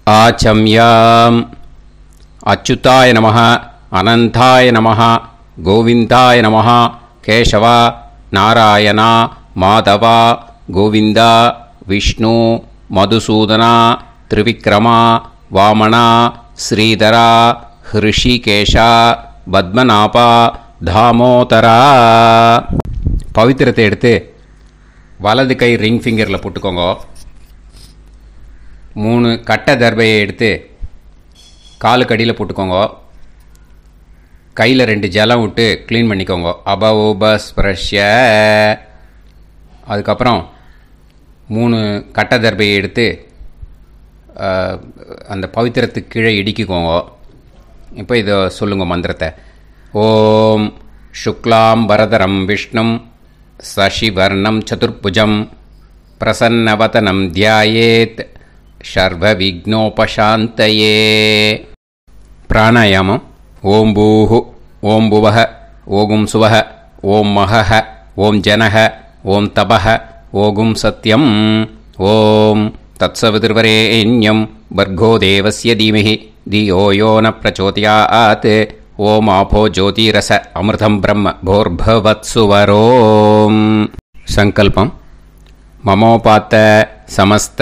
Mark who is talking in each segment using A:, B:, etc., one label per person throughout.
A: आचम्याम् अच्युताय नमः अनंताय नमः गोविंदाय नमः केशव नारायण माधव गोविंद विष्णु मधुसूदन त्रिविक्रम वामन श्रीधर ऋषिकेश पद्मनाभ दामोदर पवित्रத்தை எடுத்து வலது கை ரிங் ஃபிங்கரில் போட்டுக்கோங்க. 3 கட்டை தர்பையை எடுத்து காலுக்கு அடியில் போட்டுக்கோங்க. கையில் 2 ஜலம் விட்டு க்ளீன் பண்ணிக்கோங்க. அபவோபஸ்பிரஷ்ய. அதுக்கப்புறம் 3 கட்டை தர்பையை எடுத்து அந்த பவித்திரத்துக்கு கீழே இடிக்கிக்கோங்க. இப்போ இதை சொல்லுங்க மந்திரத்தை. ஓம் சுக்லாம் வரதரம் விஷ்ணும் சசிவர்ணம் சதுர்புஜம் பிரசன்னவதனம் தியாயேத் சர்வ விக்னோபசாந்தயே. பிராணாயாமம். ஓம் பூஹு ஓம் புவஹ ஓகும் சுவஹ ஓம் மஹஹ ஓம் ஜனஹ ஓம் தபஹ ஓகும் சத்யம் ஓம் தத்சவிதுர்வரேண்யம் வர்கோ தேவஸ்ய தீமஹி தியோ யோ ந பிரச்சோதயாத் ஓம் ஆபோ ஜோதிரச அமிர்தம் பிரம்ம போர்பவத்சுவரோம். சங்கல்பம். மமோபாத்த சமஸ்த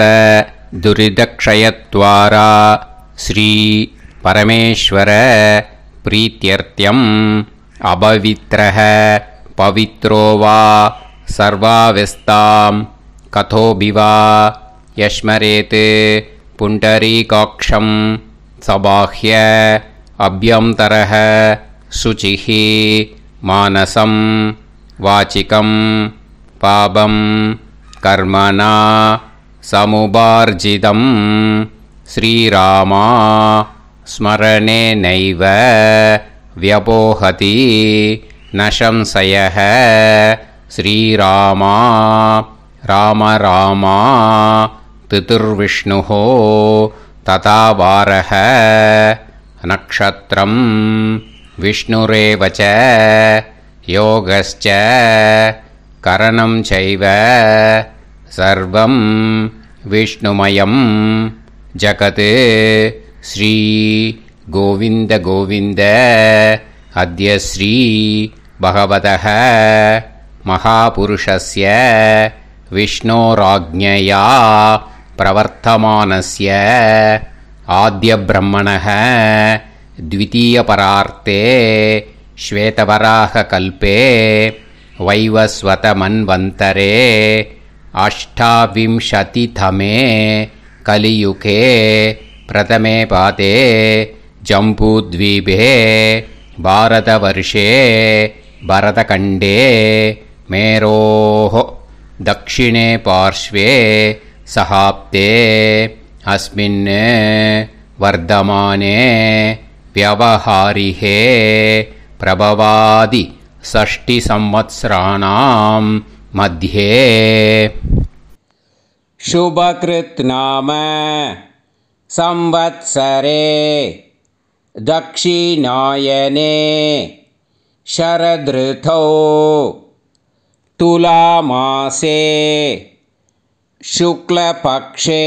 A: துரிதக்ஷயத்வாரா ஸ்ரீ பரமேஸ்வர பிரீத்யர்த்தியம் அபவித்ரஹ பவித்ரோ வா சர்வாவஸ்தாம் கதோபிவா யஸ்மரேத் புண்டரீகாக்ஷம் சபாஹ்ய அப்யந்தரஹ சுசிஹ மானசம் வாசிகம் பாபம் கர்மணா சமுபார்ஜிதம் ஸ்ரீராமா ஸ்மரணேனைவ வ்யபோஹதி நசம்சயः ஸ்ரீராமா ராம ராமா திதிர்விஷ்ணுः ததா வாரः நக்ஷத்ரம் விஷ்ணுரேவ ச யோகஸ்ச கரணம் சைவ சர்வம் விஷ்ணுமயம் ஜகத் ஸ்ரீ கோவிந்த கோவிந்த அத்ய ஸ்ரீ பகவதः மகாபுருஷஸ்ய விஷ்ணோராக்ஞயா பிரவர்த்தமானஸ்ய ஆத்ய பிரம்மணः द्वितीयपरार्ते श्वेतवराहकल्पे वैवस्वतमन्वन्तरे अष्टाविंशतितमे कलियुगे प्रथमे पादे जम्बूद्वीपे भारतवर्षे भरतखण्डे मेरोः दक्षिणे पार्श्वे सहाब्दे अस्मिन् वर्धमाने व्यवहारिहे प्रभवादि षष्टिसंवत्सराणां मध्ये शुभकृत् नाम संवत्सरे दक्षिणायने शरदृतौ तुलामासे शुक्लपक्षे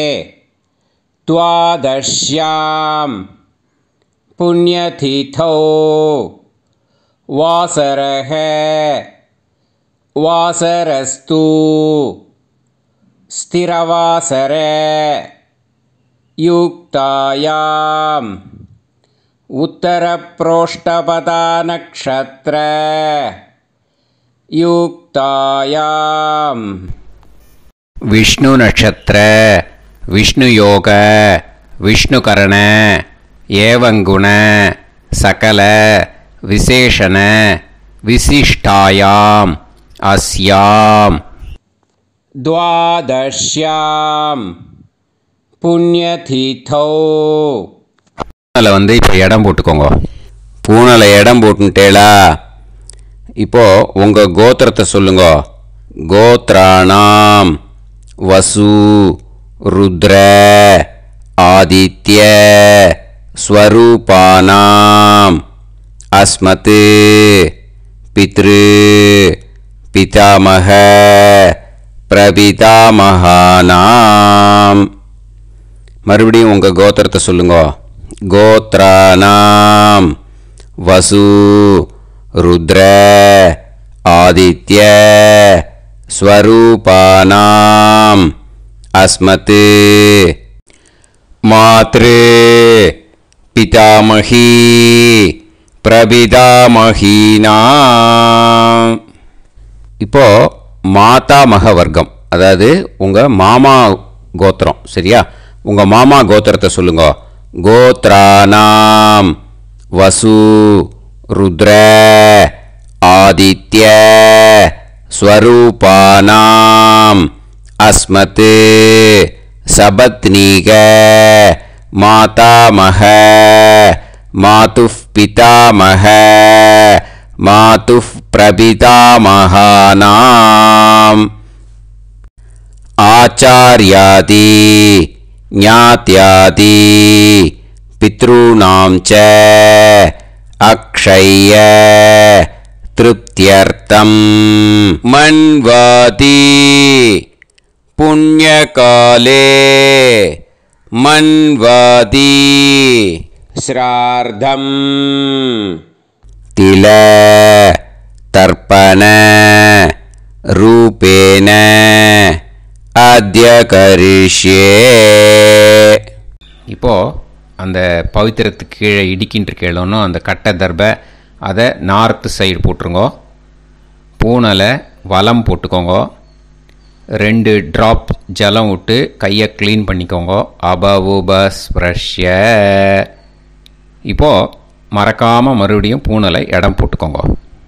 A: द्वादश्यां पुण्यतिथौ वासरः वासरस्तु स्थिरवासर युक्तायाम् उत्तरप्रोष्ठपदा नक्षत्र युक्तायाम् विष्णु नक्षत्र विष्णु योग विष्णुकरण एवं गुण सकल विशेषण विशिष्टायाम अस्याम द्वादश्याम पुण्यतिथौ பூனலை வந்து இப்போ இடம் போட்டுக்கோங்க. பூனலை இடம் போட்டுட்டேளா? இப்போது உங்கள் கோத்திரத்தை சொல்லுங்க. கோத்ராணாம் வசு ருத்ர ஆதித்ய ஸ்வரூபானாம் அஸ்மத் பித்ரு பிதாமக பிரபிதாமகானாம் மறுபடியும் உங்கள் கோத்திரத்தை சொல்லுங்க. கோத்ரானாம் வசு ருத்ர ஆதித்ய ஸ்வரூபானாம் அஸ்மத் மாத்ரு பிதாமகி பிரபிதாமகீனாம். இப்போ மாதாமக வர்க்கம், அதாவது உங்கள் மாமா கோத்திரம். சரியா? உங்கள் மாமா கோத்திரத்தை சொல்லுங்க. கோத்ரானாம் வசு ருத்ர ஆதித்ய ஸ்வரூபானாம் அஸ்மத் சபத்னீக மாதாமக மாதுஃப் பிதாமக மாதுஃப் பிரபிதாமகானாம் ஆச்சார்யாதி ஞாத்யாதி பித்ருணாம் ச அக்ஷய திருப்தியர்த்தம் மன்வாதி புண்ணியகாலே மன்வாதி ஸ்ரார்த்தம் தில தர்ப்பண ரூபேன அத்ய கரிஷ்யே. இப்போது அந்த பவித்திரத்துக்கு கீழே இடிக்கின்ற கேளோன்னு அந்த கட்டை தர்பை அதை நார்த்து சைடு போட்டுருங்கோ. பூனலை வலம் போட்டுக்கோங்க. 2 ட்ராப் ஜலம் விட்டு கையை க்ளீன் பண்ணிக்கோங்க. அபவுபஸ்ப்ரஷ்ய. இப்போது மறக்காமல் மறுபடியும் பூனலை இடம் போட்டுக்கோங்க.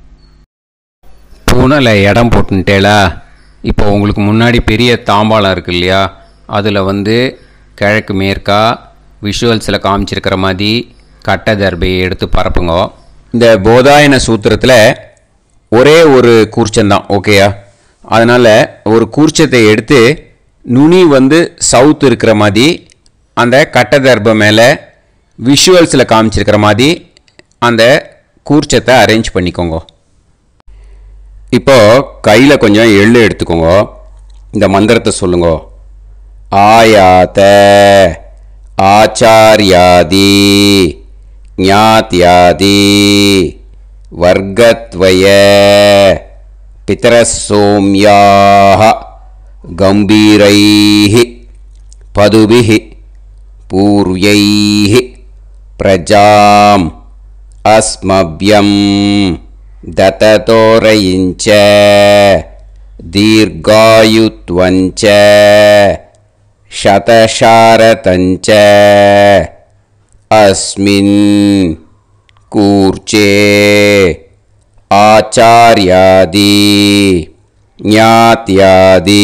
A: பூனலை இடம் போட்டுட்டேலா. இப்போ உங்களுக்கு முன்னாடி பெரிய தாம்பாளம் இருக்கு இல்லையா, அதில் கிழக்கு மேற்கா விஷுவல்ஸில் காமிச்சிருக்கிற மாதிரி கட்டை தர்பையை எடுத்து பரப்புங்க. இந்த போதாயன சூத்திரத்தில் ஒரே ஒரு கூர்ச்சந்தான். ஓகேயா? அதனால் ஒரு கூர்ச்சத்தை எடுத்து நுனி சவுத் இருக்கிற மாதிரி அந்த கட்டை தர்பை மேலே விஷுவல்ஸில் காமிச்சிருக்கிற மாதிரி அந்த கூர்ச்சத்தை அரேஞ்ச் பண்ணிக்கோங்க. இப்போது கையில் கொஞ்சம் எள்ளு எடுத்துக்கோங்க. இந்த மந்திரத்தை சொல்லுங்க. ஆயாத ஆச்சார்யாதி ஞாத்யாதி வர்கத்வய பிதரசோம்யாஹ கம்பீரைஹி பதுபிஹி பூர்வைஹி பிரஜாம் அஸ்மப்யம் தததோரயிஞ்ச தீர்காயுத்வஞ்ச சதசாரதஞ்ச அஸ்மின் கூர்ச்சே ஆச்சார்யாதி ஞாத்யாதி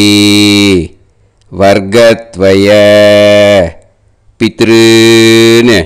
A: வர்கத்வய பித்ருன்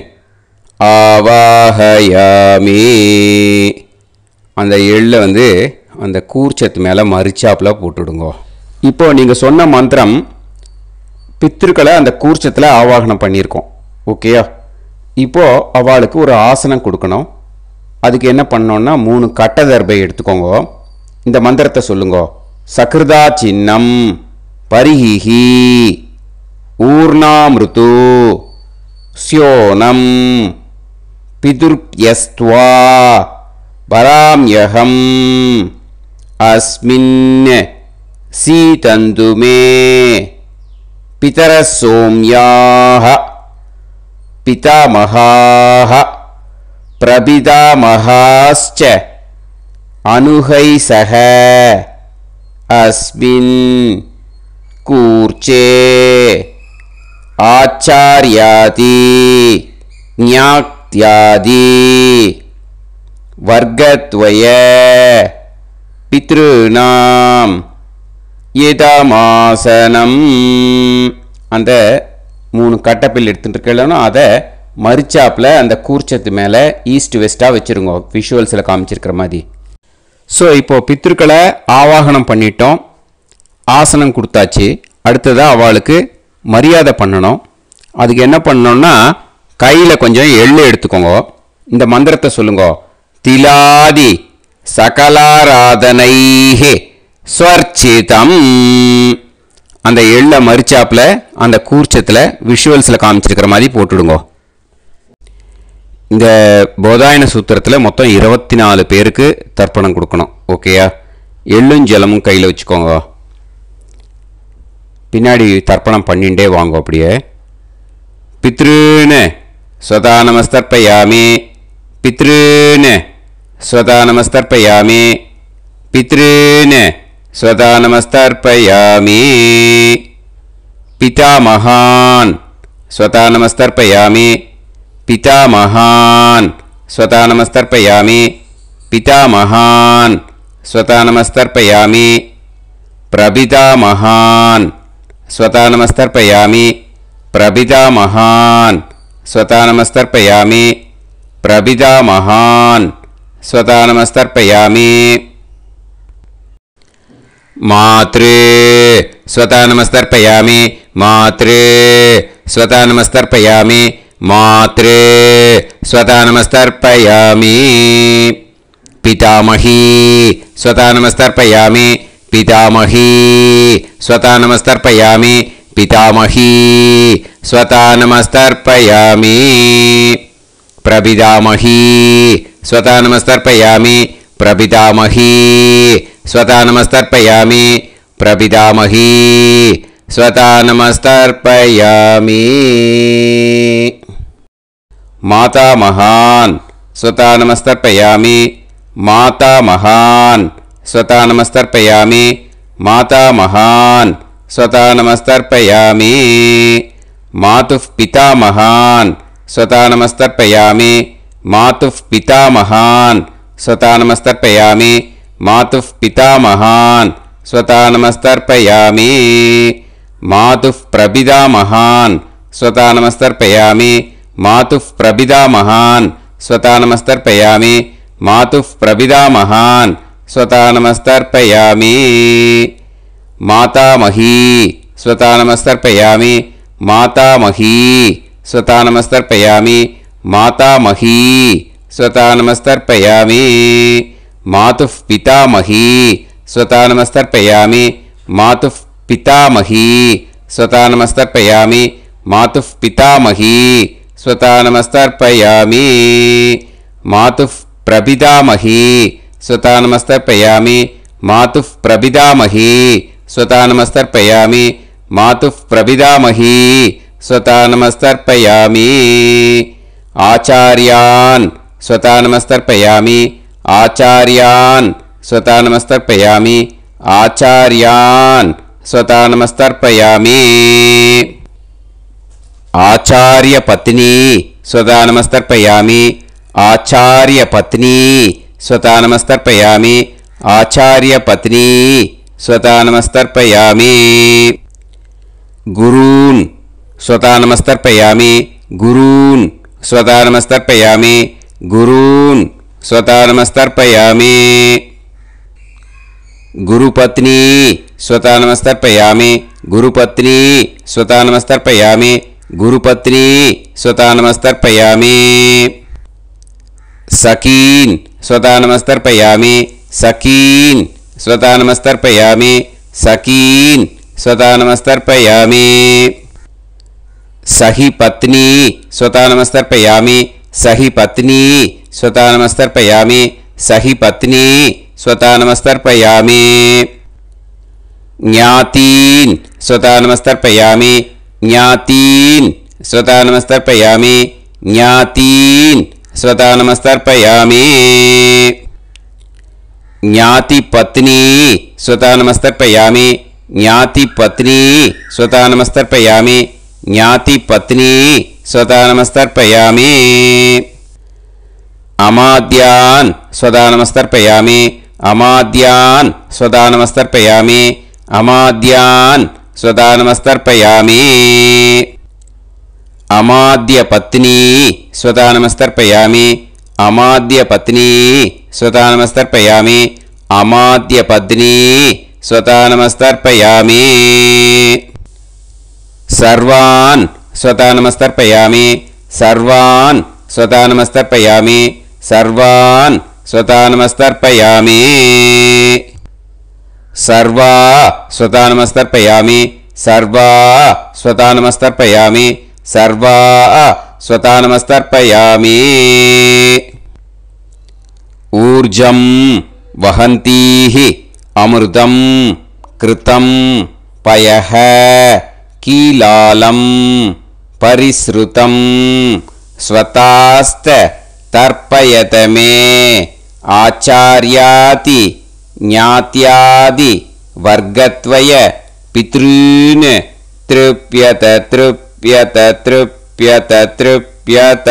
A: ஆவாஹயாமி. அந்த எள்ளை அந்த கூர்ச்சத்து மேலே மரிச்சாப்பில் போட்டுடுங்க. இப்போது நீங்கள் சொன்ன மந்திரம் பித்ருக்களை அந்த கூர்ச்சத்தில் ஆவாகனம் பண்ணியிருக்கோம். ஓகேயா? இப்போது அவளுக்கு ஒரு ஆசனம் கொடுக்கணும். அதுக்கு என்ன பண்ணோன்னா 3 கட்டை தர்பை எடுத்துக்கோங்க. இந்த மந்திரத்தை சொல்லுங்க. சக்ருதா சின்னம் பரிஹி ஊர்ணாமிருத்து ஸ்யோனம் பிதுர்யஸ்த்வா பராம்யகம் அஸ்மின் சீதந்துமே பிதரசோம்யாஹ பிதாமகாஹ பிரபிதாமகாஸ்ச அனுகைசஹ அஸ்மின் கூர்ச்சே ஆச்சார்யாதி ஞாத்யாதி வர்கத்வய பித்ருநாம் இதமாசனம். அந்த 3 கட்டப்பில் எடுத்துகிட்டு இருக்கலன்னா அதை மரிச்சாப்பில் அந்த கூர்ச்சத்து மேலே ஈஸ்ட் வெஸ்ட்டாக வச்சுருங்க, விஷுவல்ஸில் காமிச்சிருக்கிற மாதிரி. ஸோ இப்போது பித்ருக்களை ஆவாகனம் பண்ணிட்டோம், ஆசனம் கொடுத்தாச்சு. அடுத்ததாக அவளுக்கு மரியாதை பண்ணணும். அதுக்கு என்ன பண்ணணும்னா கையில் கொஞ்சம் எள்ளு எடுத்துக்கோங்க. இந்த மந்திரத்தை சொல்லுங்க. திலாதி சகலாராதனைஹி ஸ்வர்ச்சிதம் அந்த எள்ள மரிச்சாப்பில் அந்த கூர்ச்சத்தில் விஷுவல்ஸில் காமிச்சிருக்கிற மாதிரி போட்டுடுங்க. இந்த போதாயன சூத்திரத்தில் மொத்தம் 24 பேருக்கு தர்ப்பணம் கொடுக்கணும். ஓகேயா? எள்ளும் ஜலமும் கையில் வச்சுக்கோங்க. பின்னாடி தர்ப்பணம் பண்ணிண்டே வாங்க. அப்படியே பித்ருன்னு ஸ்வதா நமஸ்தர்ப்பயாமி, பித்ருன்னு ஸ்வதா நமஸ்தர்ப்பயாமி, பித்ருன்னு ஸ்வதா நமஸ்தர்ப்பயாமி, பிதாமகான் ஸ்வதா நமஸ்தர்ப்பயாமி, पितामहान् स्वता नमस्तर्पयामि, पितामहान् स्वता नमस्तर्पयामि, प्रपितामहान् स्वता नमस्तर्पयामि, प्रपितामहान् स्वता नमस्तर्पयामि, प्रपितामहान् स्वता नमस्तर्पयामि, मातृ स्वता नमस्तर्पयामि, मातृ स्वता नमस्तर्पयामि, मातृ स्वता नमस्तर्पयामि, पितामही स्वता नमस्तर्पयामि, पितामही स्वता नमस्तर्पयामि, पितामही स्वता नमस्तर्पयामि, प्रपितामही स्वता नमस्तर्पयामि, प्रपितामही स्वता नमस्तर्पयामि, प्रपितामही स्वता नमस्तर्पयामि, मातामहान् स्वता नमस्तर्पयामि, मातामहान् स्वता नमस्तर्पयामि, मातामहान् स्वता नमस्तर्पयामि, मातुः पितामहान् स्वता नमस्तर्पयामि, मातुः पितामहान् स्वता नमस्तर्पयामि, मातुः पितामहान् स्वता नमस्तर्पयामि, मातुः प्रपितामहान् स्वता नमस्तर्पयामि, मातुः प्रपितामहान् स्वता नमस्तर्पयामि, मातुः प्रपितामहान् स्वता नमस्तर्पयामि, मातामही स्वता नमस्तर्पयामि, मातामही स्वता नमस्तर्पयामि, मातामही स्वता नमस्तर्पयामि, मातुः पितामही स्वता नमस्तर्पयामि, मातुः पितामही स्वता नमस्तर्पयामि, मातुः पितामही स्वता नमस्तर्पयामि, मातुः प्रपितामही स्वता नमस्तर्पयामि, मातुः प्रपितामही स्वता नमस्तर्पयामि, मातुः प्रपितामही स्वता नमस्तर्पयामि, आचार्यान् स्वता नमस्तर्पयामि, आचार्यान् स्वता नमस्तर्पयामि, आचार्यान् स्वता नमस्तर्पयामि, आचार्यपत्नी स्वता नमस्तर्पयामि, आचार्यपत्नी स्वता नमस्तर्पयामि, आचार्यपत्नी स्वता नमस्तर्पयामि, गुरून् स्वता नमस्तर्पयामि, गुरून् स्वता नमस्तर्पयामि, गुरून् स्वता नमस्तर्पयामि, गुरुपत्नी स्वता नमस्तर्पयामि, गुरुपत्नी स्वता नमस्तर्पयामि, गुरुपत्नी स्वता नमस्तर्पयामि, सखीन् स्वता नमस्तर्पयामि, सखीन् स्वता नमस्तर्पयामि, सखीन् स्वता नमस्तर्पयामि, सही पत्नी स्वता नमस्तर्पयामि, सही पत्नी स्वता नमस्तर्पयामि, सही पत्नी स्वता नमस्तर्पयामि, ज्ञातीन् स्वता नमस्तर्पयामि, ज्ञातीन् स्वता नमस्तर्पयामि, ज्ञातीन् स्वता नमस्तर्पयामि, ज्ञातिपत्नी स्वता नमस्तर्पयामि, ज्ञातिपत्नी स्वता नमस्तर्पयामि, ज्ञातिपत्नी स्वता नमस्तर्पयामि, अमाद्यान् स्वता नमस्तर्पयामि, अमाद्यान् स्वता नमस्तर्पयामि, अमाद्यान् स्वता नमस्तर्पयामि, अमाद्यपत्नी स्वता नमस्तर्पयामि, अमाद्यपत्नी स्वता नमस्तर्पयामि, अमाद्यपत्नी स्वता नमस्तर्पयामि, सर्वान् स्वता नमस्तर्पयामि, सर्वान् स्वता नमस्तर्पयामि, सर्वान् स्वता नमस्तर्पयामि, सर्वा स्वता नमस्तर्पयामि, सर्वा स्वतानमस्तर्पयामि सर्वा स्वतानमस्तर्पयामि ऊर्जं वहन्तीः अमृतं कृतं पयः कीलालं परिसृतं स्वतास्त तर्पयत मे आचार्याति ज्ञात्यादि वर्गत्वय पितॄन् तृप्यत तृप्यत तृप्यत तृप्यत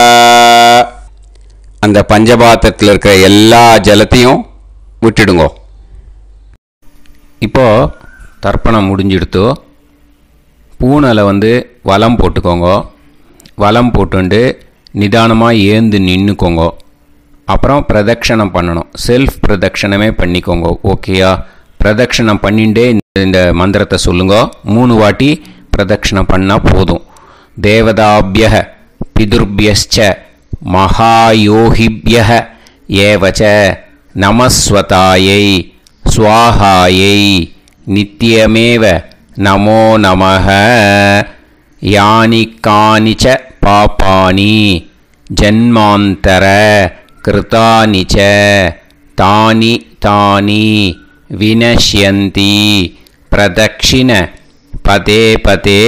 A: அந்த பஞ்சபாத்திரத்தில் இருக்கிற எல்லா ஜலத்தையும் விட்டுடுங்கோ. இப்போ தர்ப்பணம் முடிஞ்சிடுத்தோ பூனலை வலம் போட்டுக்கோங்க. வலம் போட்டுண்டு நிதானமாக ஏந்து நின்றுக்கோங்க. அப்புறம் பிரதட்சணம் பண்ணணும். செல்ஃப் பிரதட்சணமே பண்ணிக்கோங்க. ஓகேயா? பிரதட்சணம் பண்ணிண்டே இந்த மந்திரத்தை சொல்லுங்க. 3 வாட்டி பிரதட்சணம் பண்ணால் போதும். தேவதாபிய பிதுர்பியச்ச மகாயோகிபிய ஏவச்ச நமஸ்வதாயை ஸ்வாஹாயை நித்யமேவ நமோ நமஹ யானி கானிச்ச பாபானி ஜன்மாந்தர கிருதானி ச தானி தானி வினஷ்யந்தி பிரதக்ஷிண பதே பதே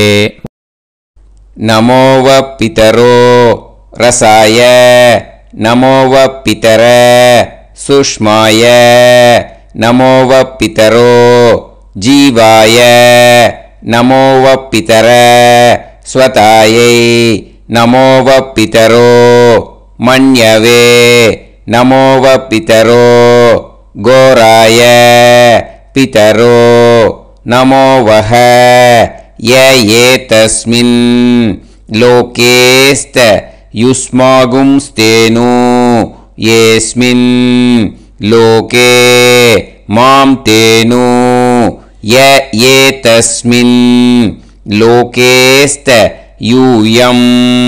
A: நமோவ பிதரோ ரசாய நமோவ பிதர சுஷ்மாய நமோவ பிதரோ ஜீவாய நமோவ பிதர ஸ்வதாயை நமோவ பிதரோ மன்யவே நமோவ பிதரோ கோராய பிதரோ நமோவஹ யே தஸ்மின் லோகேஸ்த யுஸ்மாகும்ஸ்தேனு ஏஸ்மின் லோகே மாம் தேனு யே தஸ்மின் லோகேஸ்த யூயம்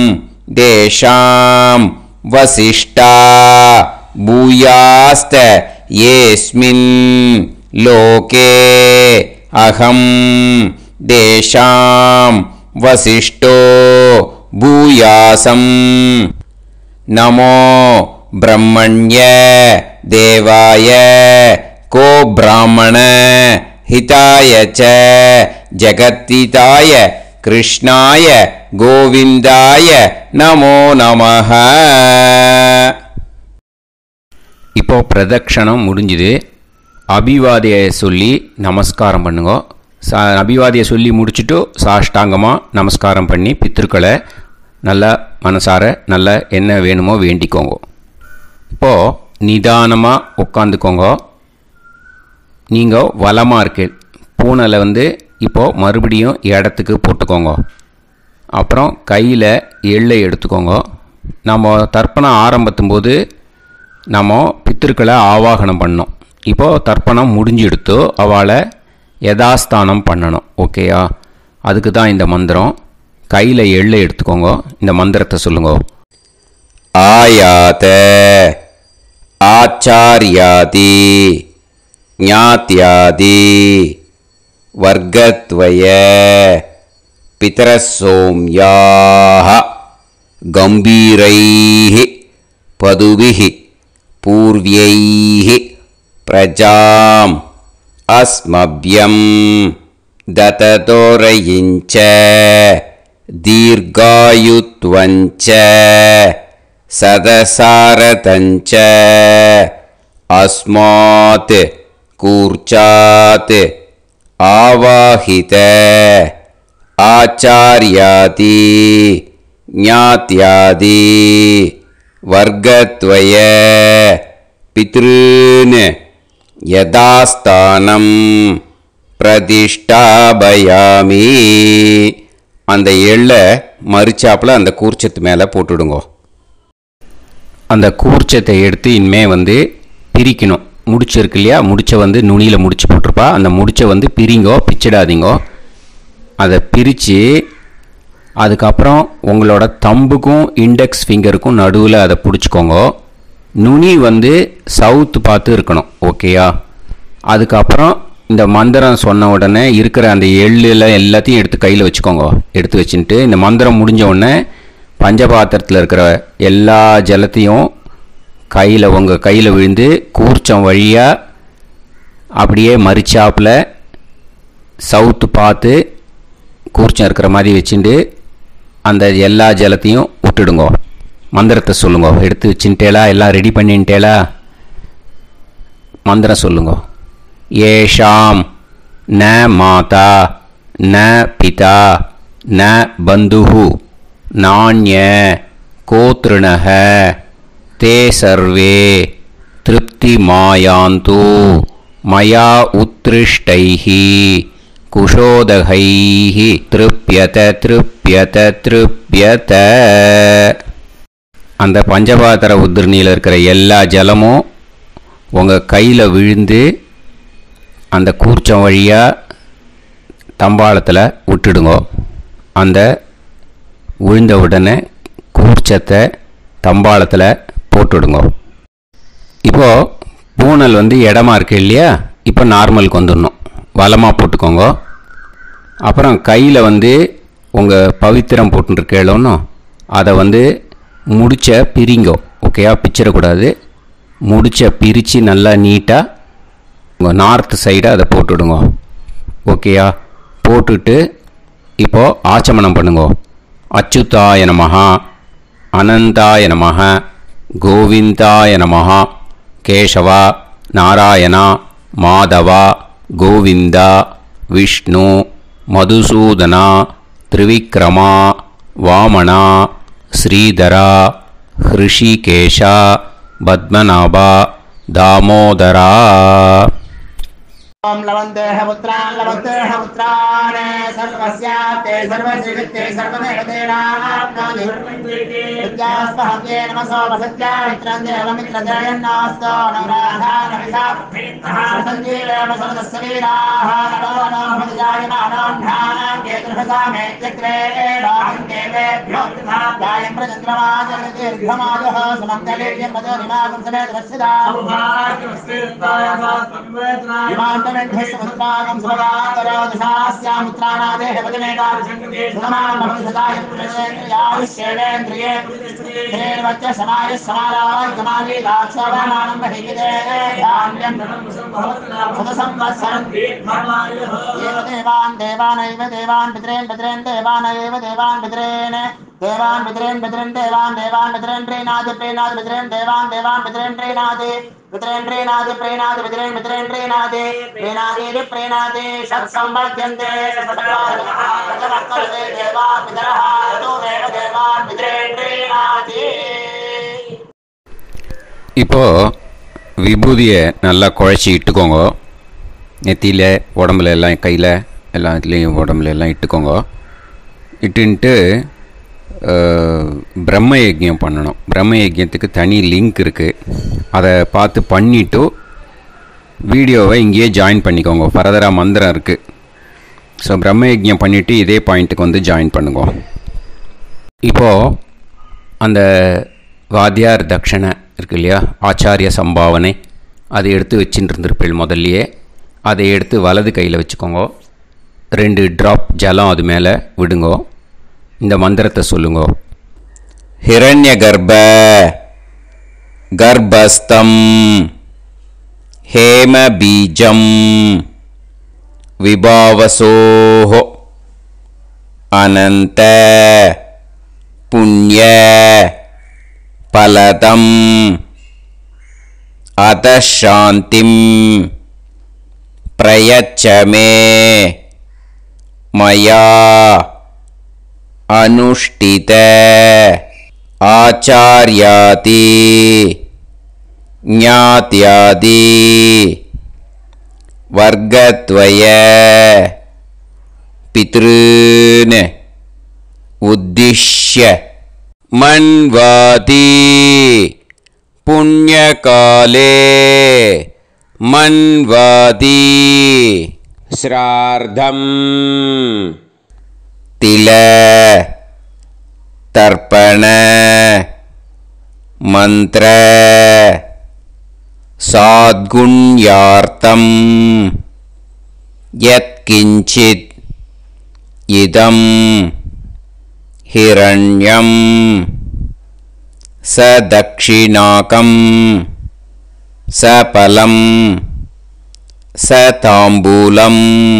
A: தேஷாம் வசிஷ்டா பூயாஸ்த ஏஸ்மின் லோகே அகம் தேஷாம் வசிஷ்டோ பூயாசம் நமோ பிரம்மண்ய தேவாய கோ பிராமண ஹிதாய ச ஜகத்திதாய கிருஷ்ணாய கோவிந்தாய நமோ நமஹ. இப்போ பிரதட்சணம் முடிஞ்சுது. அபிவாதியை சொல்லி நமஸ்காரம் பண்ணுங்க. அபிவாதியை சொல்லி முடிச்சுட்டு சாஷ்டாங்கமாக நமஸ்காரம் பண்ணி பித்ருக்களை நல்லா மனசார நல்லா என்ன வேணுமோ வேண்டிக்கோங்க. இப்போது நிதானமாக உட்காந்துக்கோங்க. நீங்கள் வலமாக இருக்கு பூனலை இப்போது மறுபடியும் இடத்துக்கு போட்டுக்கோங்க. அப்புறம் கையில் எள்ளை எடுத்துக்கோங்க. நம்ம தர்ப்பணம் ஆரம்பத்தும் போது நம்ம பித்திருக்களை ஆவாகனம் பண்ணோம். இப்போது தர்ப்பணம் முடிஞ்செடுத்து அவளை யதாஸ்தானம் பண்ணணும். ஓகேயா? அதுக்கு தான் இந்த மந்திரம். கையில் எள்ளை எடுத்துக்கோங்க. இந்த மந்திரத்தை சொல்லுங்க. ஆயாத ஆச்சாரியாதி ஞாத்யாதி வர்க்கத்வய பிதரசோம்யாஹ கம்பீரைஹ பதுபிஹ பூர்வ்யைஹ பிரஜாம் அஸ்மப்யம் தததோரயிஞ்ச தீர்காயுத்வஞ்ச சதசாரதஞ்ச அஸ்மாத் கூர்ச்சாத் ஆவாஹித ஆச்சார்யாதி ஞாத்யாதி வர்க்கத்வய பித்ருன் யதாஸ்தானம் பிரதிஷ்டாபயாமி. அந்த எள்ளை மறிச்சாப்பில் அந்த கூர்ச்சத்து மேலே போட்டுடுங்கோ. அந்த கூர்ச்சத்தை எடுத்து இனிமே பிரிக்கணும். முடிச்சு இருக்கு இல்லையா? முடிச்சை நுனியில் முடிச்சு போட்டிருப்பா. அந்த முடிச்சை பிரிங்கோ, பிச்சிடாதீங்கோ. அதை பிரித்து அதுக்கப்புறம் உங்களோட தம்புக்கும் இண்டெக்ஸ் ஃபிங்கருக்கும் நடுவில் அதை பிடிச்சிக்கோங்க. நுனி சவுத்து பார்த்து இருக்கணும். ஓகேயா? அதுக்கப்புறம் இந்த மந்திரம் சொன்ன உடனே இருக்கிற அந்த எள்ளில் எல்லாத்தையும் எடுத்து கையில் வச்சுக்கோங்க. எடுத்து வச்சுட்டு இந்த மந்திரம் முடிஞ்ச உடனே பஞ்சபாத்திரத்தில் இருக்கிற எல்லா ஜலத்தையும் உங்கள் கையில் விழுந்து கூர்ச்சம் வழியாக அப்படியே மறிச்சாப்பில் சவுத்து பார்த்து கூர்ச்சம் இருக்கிற மாதிரி வச்சுட்டு அந்த எல்லா ஜலத்தையும் விட்டுடுங்கோ. மந்திரத்தை சொல்லுங்க. எடுத்து வச்சுட்டேலா, எல்லாம் ரெடி பண்ணிட்டேலா? மந்திரம் சொல்லுங்க. ஏஷாம் ந மாதா ந பிதா ந பந்துஹு நாண்ய கோத்ருணஹ தே சர்வே திருப்தி மாயாந்து மயா உத்ருஷ்டைஹி குஷோதகைஹி திருப்யத திருப்யத திருப்யத. அந்த பஞ்சபாத்திர உதிர்ணியில் இருக்கிற எல்லா ஜலமும் உங்கள் கையில் விழுந்து அந்த கூர்ச்சம் வழியாக தம்பாளத்தில் விட்டுடுங்க. அந்த விழுந்த உடனே கூர்ச்சத்தை தம்பாளத்தில் போட்டுடுங்க. இப்போது பூனல் இடமா இருக்கு இல்லையா, இப்போ நார்மலுக்கு வந்துடணும். வலமாக போட்டுக்கோங்க. அப்புறம் கையில் உங்கள் பவித்திரம் போட்டுருக்கேளோன்னு அதை முடிச்ச பிரிங்கோ. ஓகேயா? பிச்சிடக்கூடாது. முடிச்ச பிரித்து நல்லா நீட்டாக உங்கள் நார்த் சைடை அதை போட்டுவிடுங்க. ஓகேயா? போட்டுட்டு இப்போது ஆச்சமனம் பண்ணுங்க. அச்சுதாய நமஹ, அனந்தாய நமஹ, கோவிந்தாய நமஹ, கேசவா, நாராயணா, மாதவா, கோவிந்தா, விஷ்ணு, மதுசூதனா, திரிவிக்ரமா, வாமனா, ஸ்ரீதரா, ஹிருஷிகேஷா, பத்மநாபா, தாமோதரா.
B: ओम लवन्तेह पुत्रान् लवन्तेह पुत्रान् सर्वस्याप्ते सर्वश्रीवित्ते सर्वदेवतेनाप्नोति विद्यास्पहव्ये नमसो वसत्या मित्रं देवमित्रजयन्नास्तो नवराधानविषाभीतः सञ्जीवेम सर्वस्वीराः नमो नमः जायमानान्धानां केतुर्भसामेत्यग्रे देवेभ्यो गायं प्रचन्द्रमाजगतिर्घमाजः समन्तलीर्यं पदोनिमागं समेतवस्सिदा समुद्रागं सुभगान्तरोदशास्यामुत्रानादेह पदमेकाविशङ्कते सुतमान् भविष्यदाय पुरुषेन्द्रियायुष्येवेन्द्रिये हेर्वच्च समायुः समाराय कमाली दाक्षाभामानं बहिविदे धान्यं सुतसंवत्सरं एव देवान् देवानैव देवान् पितॄन् पितॄन् देवानैव देवान् पितॄन् देवान् पितॄन् पितॄन् देवान् देवान् पितॄन् प्रीणाति प्रीणाति पितॄन् देवान् देवान् पितॄन् प्रीणाति पितॄन् प्रीणाति प्रीणाति पितॄन् पितॄन् प्रीणाति प्रीणाति प्रीणाति षट्संवर्ध्यन्ते षट्संवर्ध्यन्ते देवा पितरः ततो देव देवान् पितॄन् प्रीणाति.
A: இப்போ விபூதியை நல்லா குழச்சி இட்டுக்கோங்க. நெத்தியில், உடம்புல எல்லாம், கையில் எல்லாத்துலேயும் உடம்புல எல்லாம் இட்டுக்கோங்க. இட்டுன்ட்டு பிரம்ம யஜ்யம் பண்ணணும். பிரம்ம யஜ்யத்துக்கு தனி லிங்க் இருக்குது. அதை பார்த்து பண்ணிவிட்டு வீடியோவை இங்கேயே ஜாயின் பண்ணிக்கோங்க. ஃபர்தராக மந்திரம் இருக்குது. ஸோ பிரம்ம யஜ்யம் பண்ணிவிட்டு இதே பாயிண்ட்டுக்கு ஜாயின் பண்ணுங்க. இப்போது அந்த வாத்தியார் தட்சணை இருக்கு இல்லையா, ஆச்சாரிய சம்பாவனை, அதை எடுத்து வச்சுட்டு இருந்திருப்பேள் முதல்லையே. அதை எடுத்து வலது கையில் வச்சுக்கோங்க. 2 ட்ராப் ஜலம் அது மேலே விடுங்கோ. இந்த மந்திரத்தை சொல்லுங்க. ஹிரண்ய கர்ப்ப கர்ப்பஸ்தம் ஹேம பீஜம் விபாவசோஹோ அனந்த புண்ணிய பலதம் அதசாந்திம் பிரயச்சமே மயா अनुष्ठित आचार्यादि ज्ञात्यादि वर्गद्वय पितॄन् उद्दिश्य मन्वादि पुण्यकाले मन्वादि श्रार्धम् तिल तर्पण मंत्र साद्गुण्यार्थम यत्किञ्चित् इदं हिरण्यं स दक्षिणाकं स फलं स ताम्बूलम्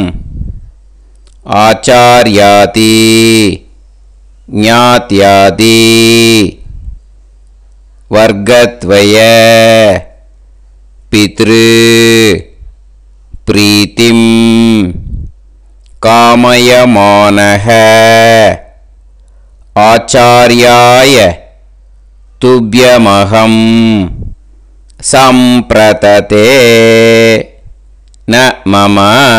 A: आचार्याति ज्ञात्यादि वर्गत्वय पितृ प्रीतिं कामयमानः आचार्याय तुभ्यमहं सम्प्रतते न मम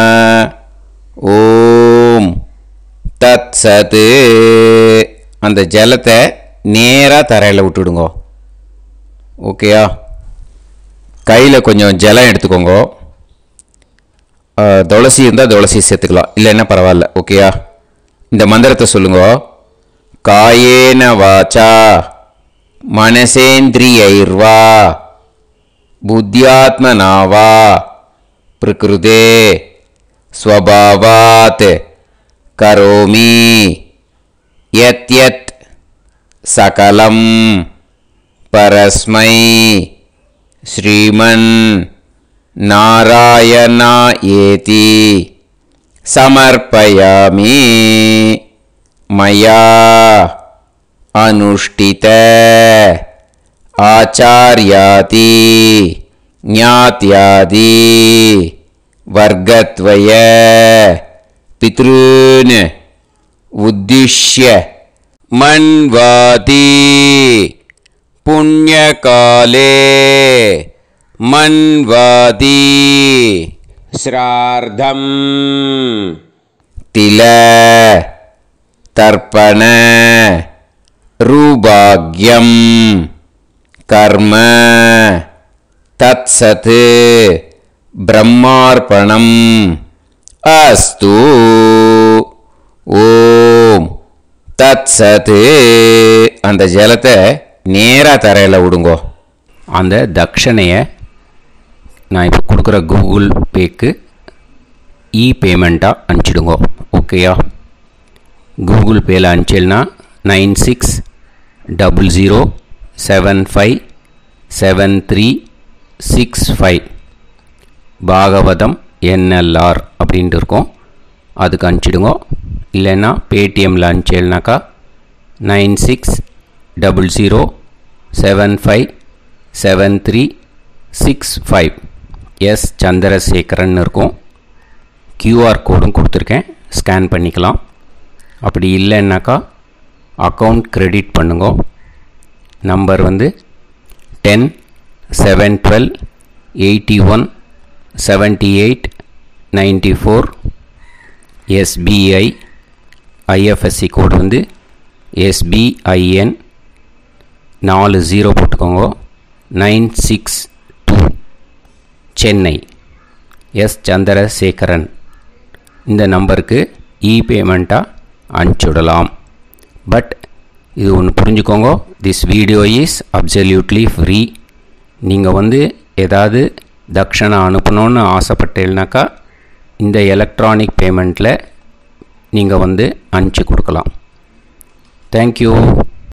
A: ஓம் தத் சத். அந்த ஜலத்தை நேராக தரையில் விட்டுடுங்க. ஓகேயா? கையில் கொஞ்சம் ஜலம் எடுத்துக்கோங்க. துளசி இருந்தால் துளசி சேர்த்துக்கலாம், இல்லைன்னா பரவாயில்ல. ஓகேயா? இந்த மந்திரத்தை சொல்லுங்க. காயேன வாச்சா மனசேந்திரியைர்வா புத்தியாத்மனாவா பிரகிருதே स्वभावात् करोमि यत् यत् सकलं परस्मै श्रीमन् नारायणायेति समर्पयामि. मया अनुष्ठित आचार्याति ज्ञात्यादि वर्गत्वय पितॄन् उद्दिश्य मन्वाति पुण्यकाले मन्वाति श्रार्धं तिल तर्पण रूभाग्यं कर्म तत्सत् ब्रह्मार्पणम् अस्तु. ஓம் தத் சத். அந்த ஜலத்தை நேராக தரையில் விடுங்கோ. அந்த தட்சணையை நான் இப்போ கொடுக்குற கூகுள் பேக்கு பேமெண்ட்டாக அனுப்பிச்சிடுங்கோ. ஓகேயா? கூகுள் பேயில் அனுப்பிச்சில்னா 9600757365 பாகவதம் NLR அப்படின்ட்டு இருக்கும். அதுக்கு அனுப்பிச்சிடுங்க. இல்லைன்னா பேடிஎம்மில் அனுப்பிச்சேல்னாக்கா 9600757365 எஸ் சந்திரசேகரன் இருக்கும். QR கோடும் கொடுத்துருக்கேன், ஸ்கேன் பண்ணிக்கலாம். அப்படி இல்லைன்னாக்கா அக்கௌண்ட் கிரெடிட் பண்ணுங்க. நம்பர் வந்து 10-78-81-78-94. SBI IFSC கோடு வந்து SBIN 40 போட்டுக்கோங்க. 962 சென்னை. எஸ் சந்திரசேகரன். இந்த நம்பருக்கு பேமெண்ட்டாக அனுப்பிச்சுடலாம். பட் இது ஒன்று புரிஞ்சுக்கோங்க, this video is absolutely free. நீங்கள் வந்து ஏதாவது தட்சணை அனுப்பணுன்னு ஆசைப்பட்டீங்கன்னாக்கா இந்த எலக்ட்ரானிக் பேமெண்ட்டில் நீங்கள் வந்து அனுப்பிச்சி கொடுக்கலாம். தேங்க்யூ.